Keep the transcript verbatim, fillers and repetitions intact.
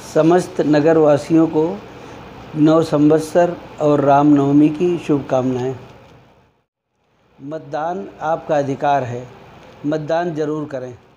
समस्त नगरवासियों को नव संवत्सर और रामनवमी की शुभकामनाएं। मतदान आपका अधिकार है, मतदान ज़रूर करें।